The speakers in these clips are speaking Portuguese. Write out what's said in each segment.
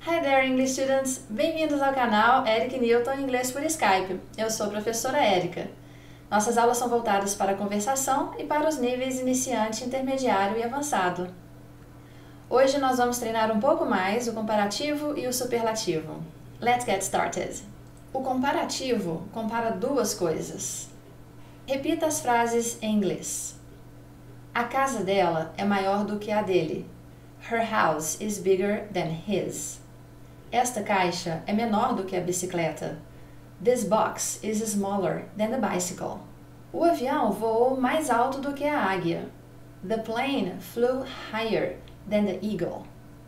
Hi there, English students! Bem-vindos ao canal Eric Newton Inglês por Skype. Eu sou a professora Érica. Nossas aulas são voltadas para a conversação e para os níveis iniciante, intermediário e avançado. Hoje nós vamos treinar um pouco mais o comparativo e o superlativo. Let's get started! O comparativo compara duas coisas. Repita as frases em inglês. A casa dela é maior do que a dele. Her house is bigger than his. Esta caixa é menor do que a bicicleta. This box is smaller than the bicycle. O avião voou mais alto do que a águia. The plane flew higher than the eagle.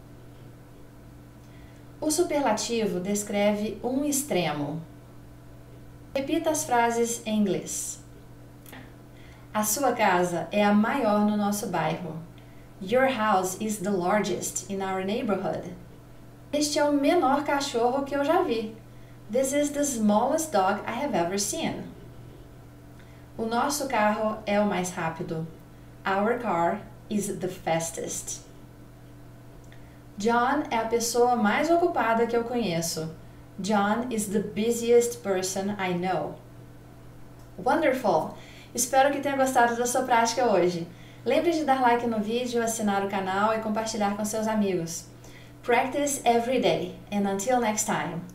O superlativo descreve um extremo. Repita as frases em inglês. A sua casa é a maior no nosso bairro. Your house is the largest in our neighborhood. Este é o menor cachorro que eu já vi. This is the smallest dog I have ever seen. O nosso carro é o mais rápido. Our car is the fastest. John é a pessoa mais ocupada que eu conheço. John is the busiest person I know. Wonderful! Espero que tenha gostado da sua prática hoje. Lembre de dar like no vídeo, assinar o canal e compartilhar com seus amigos. Practice every day, and until next time.